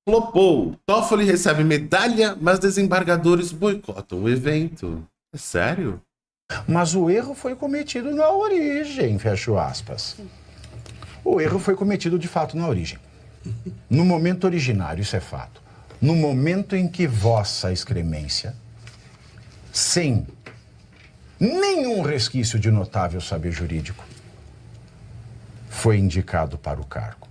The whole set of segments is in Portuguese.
Flopou. Toffoli recebe medalha, mas desembargadores boicotam o evento. É sério? Mas o erro foi cometido na origem, fecho aspas. O erro foi cometido de fato na origem. No momento originário, isso é fato. No momento em que Vossa Excremência, sem nenhum resquício de notável saber jurídico, foi indicado para o cargo.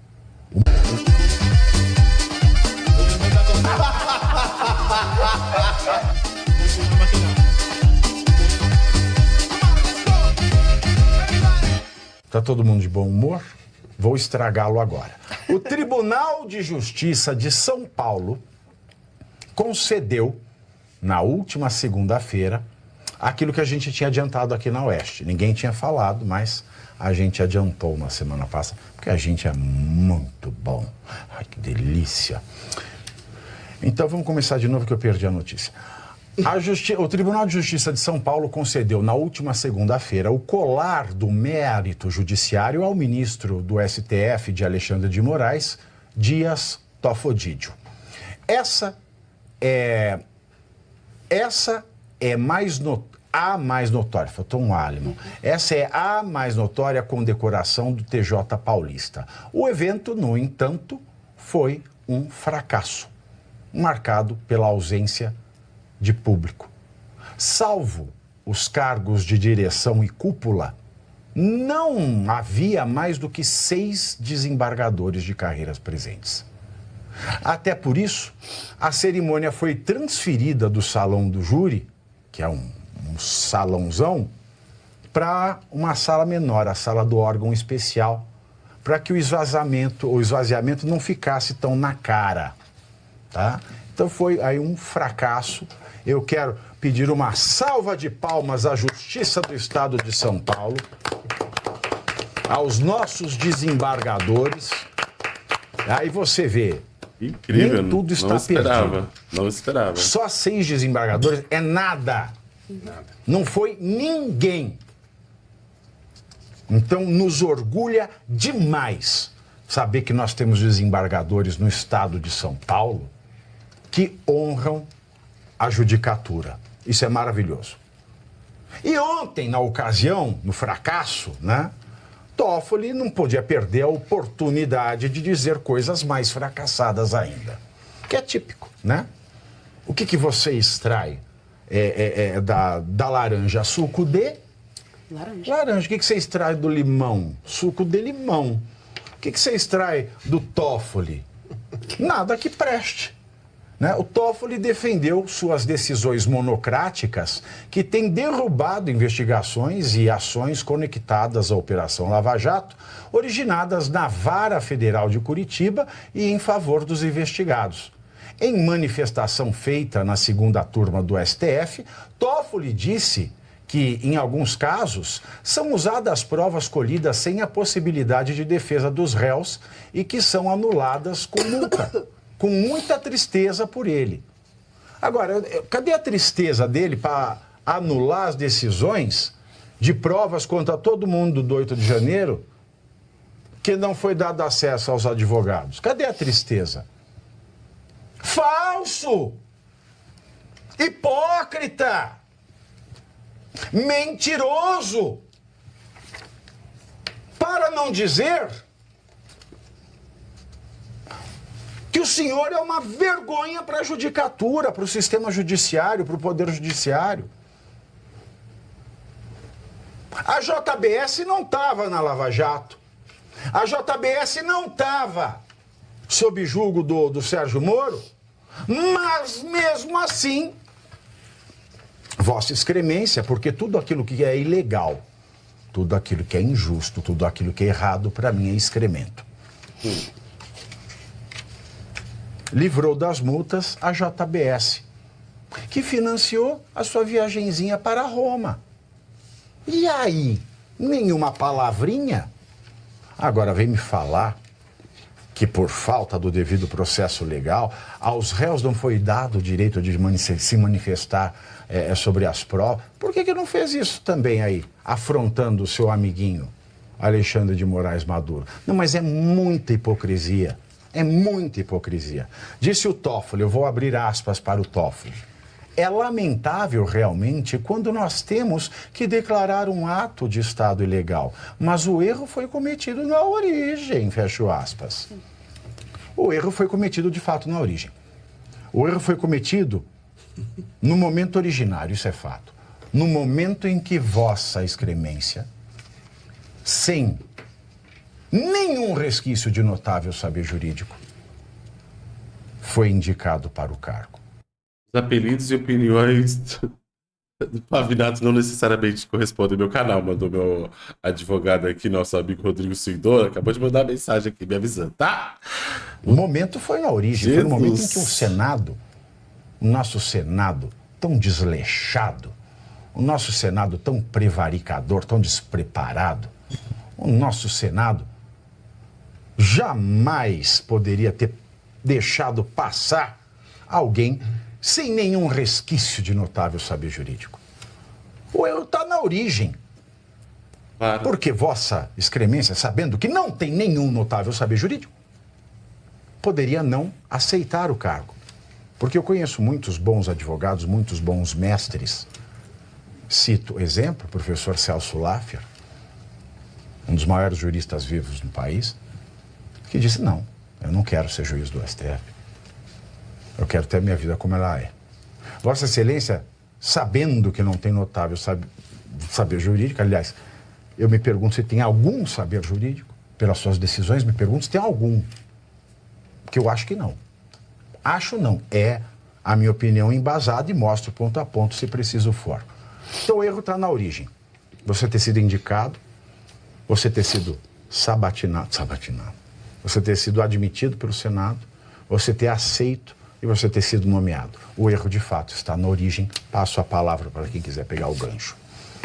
Tá todo mundo de bom humor? Vou estragá-lo agora. O Tribunal de Justiça de São Paulo concedeu, na última segunda-feira, aquilo que a gente tinha adiantado aqui na Oeste. Ninguém tinha falado, mas a gente adiantou na semana passada, porque a gente é muito bom. Ai, que delícia. Então vamos começar de novo que eu perdi a notícia. O Tribunal de Justiça de São Paulo concedeu na última segunda-feira o colar do mérito judiciário ao ministro do STF de Alexandre de Moraes, Dias Toffodídio. Essa é a mais notória, faltou um álimo. Essa é a mais notória condecoração do TJ paulista. O evento, no entanto, foi um fracasso, marcado pela ausência de público. Salvo os cargos de direção e cúpula, não havia mais do que 6 desembargadores de carreiras presentes. Até por isso, a cerimônia foi transferida do salão do júri, que é um salãozão, para uma sala menor, a sala do órgão especial, para que o esvaziamento não ficasse tão na cara, tá? Então foi aí um fracasso. Eu quero pedir uma salva de palmas à Justiça do Estado de São Paulo, aos nossos desembargadores. Aí você vê, incrível, nem tudo está não esperava, perdido. Não esperava. Só 6 desembargadores é nada. Não foi ninguém. Então nos orgulha demais saber que nós temos desembargadores no Estado de São Paulo que honram a judicatura. Isso é maravilhoso. E ontem, na ocasião, no fracasso, né, Toffoli não podia perder a oportunidade de dizer coisas mais fracassadas ainda. Que é típico, né? O que você extrai da laranja? Suco de? Laranja. O que você extrai do limão? Suco de limão. O que você extrai do Toffoli? Nada que preste. Né? O Toffoli defendeu suas decisões monocráticas que têm derrubado investigações e ações conectadas à Operação Lava Jato, originadas na Vara Federal de Curitiba e em favor dos investigados. Em manifestação feita na segunda turma do STF, Toffoli disse que, em alguns casos, são usadas provas colhidas sem a possibilidade de defesa dos réus e que são anuladas com multa. Com muita tristeza por ele. Agora, cadê a tristeza dele para anular as decisões de provas contra todo mundo do 8 de janeiro que não foi dado acesso aos advogados? Cadê a tristeza? Falso! Hipócrita! Mentiroso! Para não dizer que o senhor é uma vergonha para a judicatura, para o sistema judiciário, para o poder judiciário. A JBS não estava na Lava Jato. A JBS não estava sob julgo do Sérgio Moro, mas mesmo assim, Vossa Excremência, porque tudo aquilo que é ilegal, tudo aquilo que é injusto, tudo aquilo que é errado, para mim é excremento. Livrou das multas a JBS, que financiou a sua viagenzinha para Roma. E aí, nenhuma palavrinha? Agora vem me falar que por falta do devido processo legal, aos réus não foi dado o direito de se manifestar sobre as provas. Por que não fez isso também aí, afrontando o seu amiguinho Alexandre de Moraes Maduro? Não, mas é muita hipocrisia. É muita hipocrisia. Disse o Toffoli, eu vou abrir aspas para o Toffoli. É lamentável realmente quando nós temos que declarar um ato de Estado ilegal, mas o erro foi cometido na origem, fecho aspas. O erro foi cometido de fato na origem. O erro foi cometido no momento originário, isso é fato. No momento em que vossa excremência, sem nenhum resquício de notável saber jurídico, foi indicado para o cargo. Os apelidos e opiniões do Pavinato não necessariamente correspondem ao meu canal. Mandou meu advogado aqui, nosso amigo Rodrigo Suidor, acabou de mandar uma mensagem aqui me avisando, tá? O momento foi na origem, Jesus. foi no momento em que o Senado, o nosso Senado tão desleixado, o nosso Senado tão prevaricador, tão despreparado, o nosso Senado jamais poderia ter deixado passar alguém sem nenhum resquício de notável saber jurídico. O erro está na origem. Claro. Porque vossa excremência, sabendo que não tem nenhum notável saber jurídico, poderia não aceitar o cargo. Porque eu conheço muitos bons advogados, muitos bons mestres. Cito exemplo, o professor Celso Laffer, um dos maiores juristas vivos no país, que disse, não, eu não quero ser juiz do STF. Eu quero ter minha vida como ela é. Vossa Excelência, sabendo que não tem notável saber jurídico, aliás, eu me pergunto se tem algum saber jurídico, pelas suas decisões, me pergunto se tem algum. Porque eu acho que não. Acho não. É a minha opinião embasada e mostro ponto a ponto se preciso for. Então o erro está na origem. Você ter sido indicado, você ter sido sabatinado, você ter sido admitido pelo Senado, você ter aceito e você ter sido nomeado. O erro, de fato, está na origem. Passo a palavra para quem quiser pegar o gancho.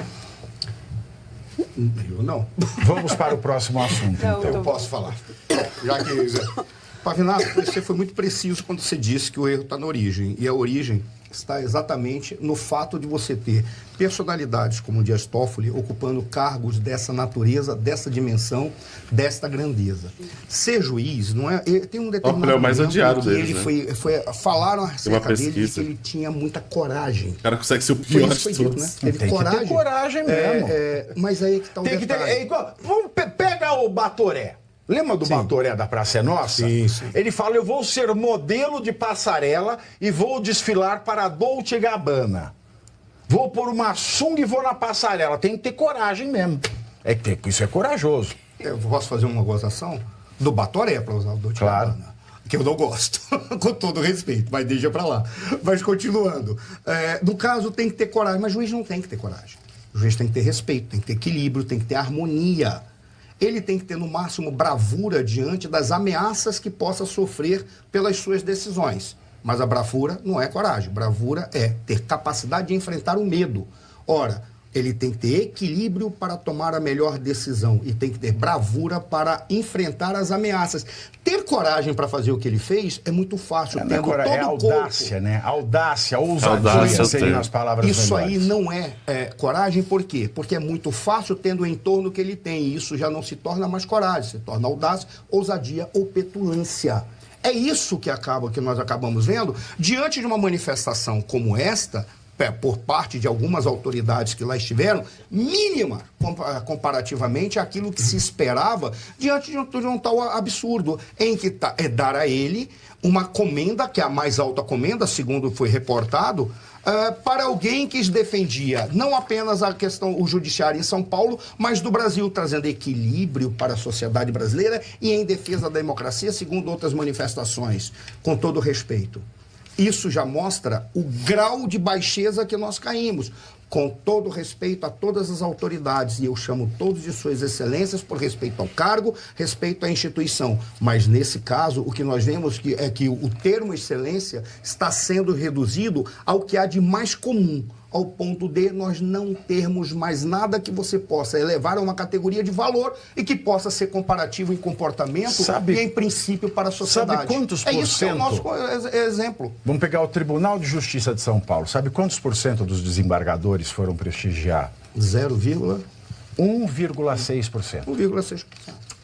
Eu não. Vamos para o próximo assunto, então. Eu posso falar. Já que... Pavinato, você foi muito preciso quando você disse que o erro está na origem. E a origem está exatamente no fato de você ter personalidades como o Dias Toffoli ocupando cargos dessa natureza, dessa dimensão, desta grandeza. Ser juiz não é... Tem um determinado é o mais odiado que deles, ele falaram acerca dele que ele tinha muita coragem. O cara consegue ser o pior de dito, todos. né? Teve Tem coragem. que ter coragem mesmo. Mas aí que está o Tem que ter, detalhe. é igual, pega o Batoré. Lembra do Batoré da Praça é Nossa? Sim, sim. Ele fala, eu vou ser modelo de passarela e vou desfilar para a Dolce & Gabbana. Vou pôr uma sunga e vou na passarela. Tem que ter coragem mesmo. Isso é corajoso. Eu posso fazer uma gozação do Batoré para usar o Dolce & Claro. Gabbana, que eu não gosto, com todo respeito, mas deixa para lá. Mas continuando. No caso, tem que ter coragem, mas o juiz não tem que ter coragem. O juiz tem que ter respeito, tem que ter equilíbrio, tem que ter harmonia. Ele tem que ter, no máximo, bravura diante das ameaças que possa sofrer pelas suas decisões. Mas a bravura não é coragem. Bravura é ter capacidade de enfrentar o medo. Ora, ele tem que ter equilíbrio para tomar a melhor decisão e tem que ter bravura para enfrentar as ameaças. Ter coragem para fazer o que ele fez é muito fácil. Tendo todo É o audácia, corpo. né? Audácia, ousadia Audácia, seriam as palavras Isso melhores. aí não é coragem, por quê? Porque é muito fácil tendo o entorno que ele tem. E isso já não se torna mais coragem, se torna audácia, ousadia ou petulância. É isso que nós acabamos vendo diante de uma manifestação como esta, por parte de algumas autoridades que lá estiveram, mínima comparativamente àquilo que se esperava diante de um tal absurdo, em que é dar a ele uma comenda, que é a mais alta comenda, segundo foi reportado, para alguém que defendia não apenas a questão, o judiciário em São Paulo, mas do Brasil, trazendo equilíbrio para a sociedade brasileira e em defesa da democracia, segundo outras manifestações, com todo respeito. Isso já mostra o grau de baixeza que nós caímos. Com todo respeito a todas as autoridades, e eu chamo todos de suas excelências por respeito ao cargo, respeito à instituição. Mas, nesse caso, o que nós vemos é que o termo excelência está sendo reduzido ao que há de mais comum, ao ponto de nós não termos mais nada que você possa elevar a uma categoria de valor e que possa ser comparativo em comportamento e em princípio para a sociedade. Sabe quantos por cento? Isso que é o nosso exemplo. Vamos pegar o Tribunal de Justiça de São Paulo. Sabe quantos por cento dos desembargadores foram prestigiar? 1,6%. 1,6%.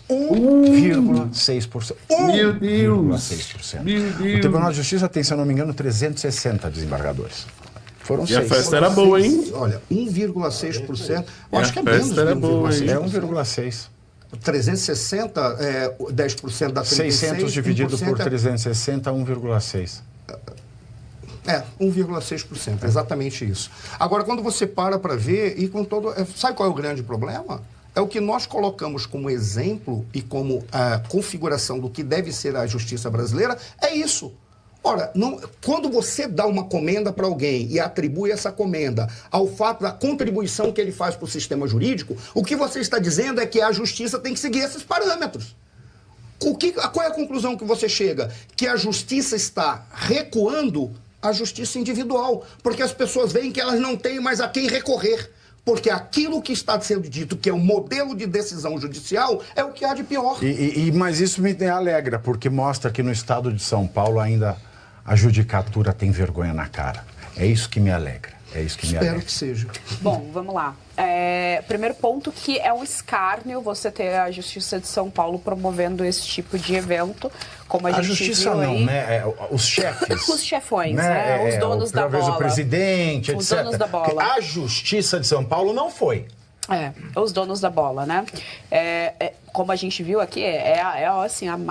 1,6%. Meu Deus! 1,6%. Meu Deus! O Tribunal de Justiça tem, se eu não me engano, 360 desembargadores. Foram E 6. a festa era boa, hein? Olha, 1,6%. E Eu a acho que é menos de festa era boa, 1,6%. hein? É 1,6. 360, 10% da 36, 600 dividido por 1% 360, 1,6. 1,6%, exatamente isso. Agora, quando você para ver, e com todo. Sabe qual é o grande problema? É o que nós colocamos como exemplo e como configuração do que deve ser a justiça brasileira, é isso. Ora, quando você dá uma comenda para alguém e atribui essa comenda ao fato da contribuição que ele faz para o sistema jurídico, o que você está dizendo é que a justiça tem que seguir esses parâmetros. Qual é a conclusão que você chega? Que a justiça está recuando a justiça individual, porque as pessoas veem que elas não têm mais a quem recorrer. Porque aquilo que está sendo dito, que é o modelo de decisão judicial, é o que há de pior. Mas isso me alegra, porque mostra que no estado de São Paulo ainda a judicatura tem vergonha na cara. É isso que me alegra. É isso que me alegra. Espero que seja. Bom, vamos lá. Primeiro ponto, que é um escárnio você ter a Justiça de São Paulo promovendo esse tipo de evento, como a gente justiça viu não, aí. né? Os chefes. Os chefões, né? Os donos da bola. O presidente, etc. Os donos da bola. Porque a Justiça de São Paulo não foi. Os donos da bola, né? Como a gente viu aqui, assim, a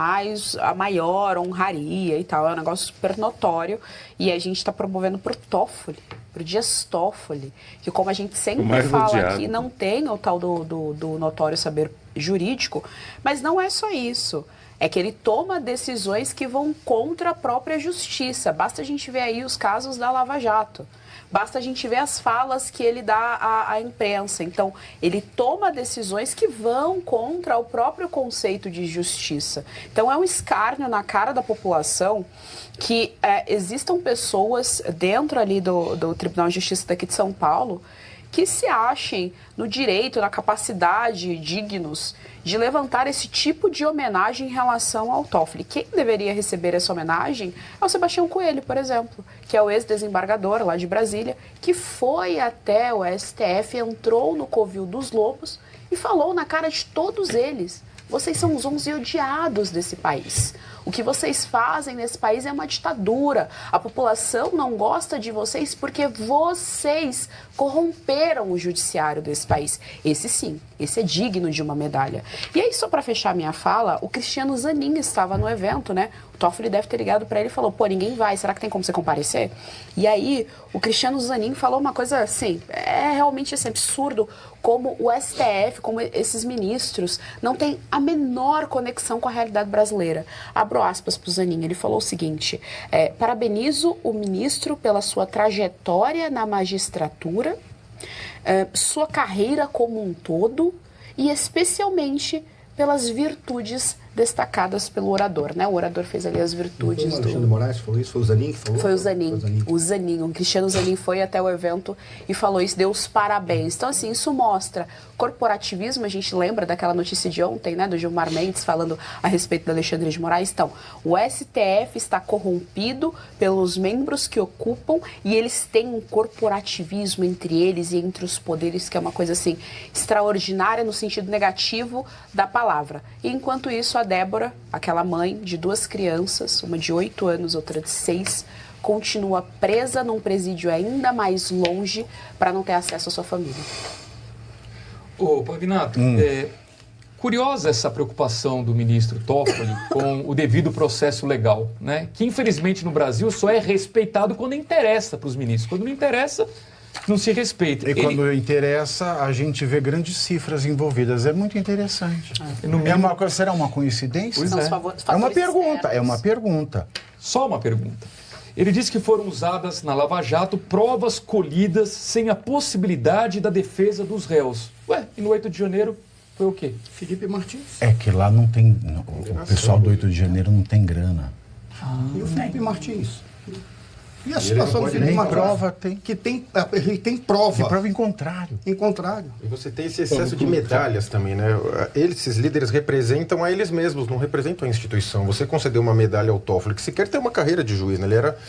maior honraria e tal, é um negócio super notório, e a gente está promovendo pro Toffoli, pro Dias Toffoli, que, como a gente sempre fala aqui, não tem o tal do notório saber jurídico, mas não é só isso. É que ele toma decisões que vão contra a própria justiça. Basta a gente ver aí os casos da Lava Jato. Basta a gente ver as falas que ele dá à imprensa. Então, ele toma decisões que vão contra o próprio conceito de justiça. Então, é um escárnio na cara da população que existam pessoas dentro ali do Tribunal de Justiça daqui de São Paulo que se achem no direito, na capacidade, dignos de levantar esse tipo de homenagem em relação ao Toffoli. Quem deveria receber essa homenagem é o Sebastião Coelho, por exemplo, que é o ex-desembargador lá de Brasília, que foi até o STF, entrou no Covil dos Lobos e falou na cara de todos eles: vocês são os 11 odiados desse país. O que vocês fazem nesse país é uma ditadura. A população não gosta de vocês porque vocês corromperam o judiciário desse país. Esse sim, esse é digno de uma medalha. E aí, só para fechar minha fala, o Cristiano Zanin estava no evento, né? O Toffoli deve ter ligado para ele e falou: pô, ninguém vai, será que tem como você comparecer? E aí, o Cristiano Zanin falou uma coisa assim, realmente assim, absurdo, como o STF, como esses ministros, não tem a menor conexão com a realidade brasileira. Abro aspas para o Zanin, ele falou o seguinte: parabenizo o ministro pela sua trajetória na magistratura, sua carreira como um todo e especialmente pelas virtudes destacadas pelo orador, né? O orador fez ali as virtudes do... Alexandre Moraes falou isso? Foi o Zanin que falou? Foi o Zanin. O Cristiano Zanin foi até o evento e falou isso, deu os parabéns. Então, assim, isso mostra corporativismo. A gente lembra daquela notícia de ontem, né? Do Gilmar Mendes falando a respeito do Alexandre de Moraes. Então, o STF está corrompido pelos membros que ocupam e eles têm um corporativismo entre eles e entre os poderes, que é uma coisa, assim, extraordinária no sentido negativo da palavra. E, enquanto isso, a Débora, aquela mãe de 2 crianças, uma de 8 anos, outra de 6, continua presa num presídio ainda mais longe para não ter acesso à sua família. Ô, Pavinato, curiosa essa preocupação do ministro Toffoli com o devido processo legal, né? Que infelizmente no Brasil só é respeitado quando interessa para os ministros. Quando não interessa, não se respeita. E quando interessa, a gente vê grandes cifras envolvidas. É muito interessante. Será uma coincidência? É uma pergunta, é uma pergunta. Só uma pergunta. Ele disse que foram usadas na Lava Jato provas colhidas sem a possibilidade da defesa dos réus. Ué, e no 8 de janeiro foi o quê? Felipe Martins. É que lá não tem... O pessoal do 8 de janeiro não tem grana. E o Felipe Martins? E a situação do Felipe Martins? Prova tem. Que tem prova. Tem prova em contrário. Em contrário. E você tem esse excesso de medalhas também, né? Esses líderes representam a eles mesmos, não representam a instituição. Você concedeu uma medalha ao Toffoli, que sequer tem uma carreira de juiz, né? Ele era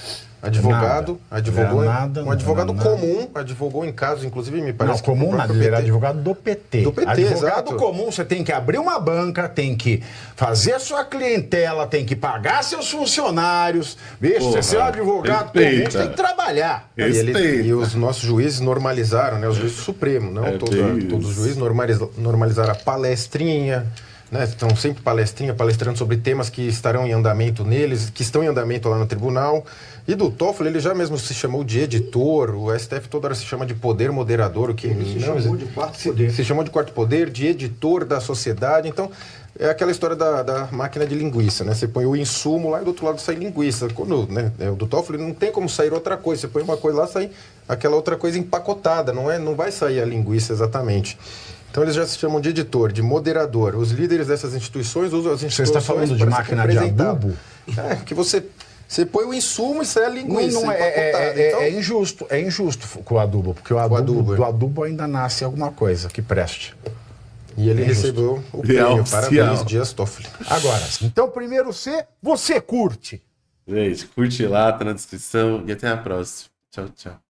Advogado, advogou, nada, um advogado não era comum, advogou em casos, inclusive me parece Não, comum nada, ele era advogado do PT. Do PT, advogado exato. comum, você tem que abrir uma banca, tem que fazer a sua clientela, tem que pagar seus funcionários. Bicho, Porra, você é um advogado respeita. comum, você tem que trabalhar. E os nossos juízes normalizaram, né? Os juízes supremos, não todos os juízes normalizaram a palestrinha, né? Estão sempre palestrando sobre temas que estarão em andamento neles, que estão em andamento lá no tribunal. E do Toffoli, ele já mesmo se chamou de editor, o STF toda hora se chama de poder moderador, o que Ele se chamou de quarto poder. Se chamou de quarto poder, de editor da sociedade. Então, é aquela história da máquina de linguiça, né? Você põe o insumo lá e do outro lado sai linguiça. Quando, né, o do Toffoli não tem como sair outra coisa. Você põe uma coisa lá, sai aquela outra coisa empacotada, não vai sair a linguiça exatamente. Então eles já se chamam de editor, de moderador. Os líderes dessas instituições usam as instituições... Você está falando de máquina de adubo? É, que você põe o insumo e sai a linguiça empacotada. Então, é injusto com o adubo, porque do adubo ainda nasce alguma coisa que preste. E ele recebeu o prêmio. Parabéns, Dias Toffoli. Agora, então primeiro você curte. Gente, curte lá, tá na descrição e até a próxima. Tchau, tchau.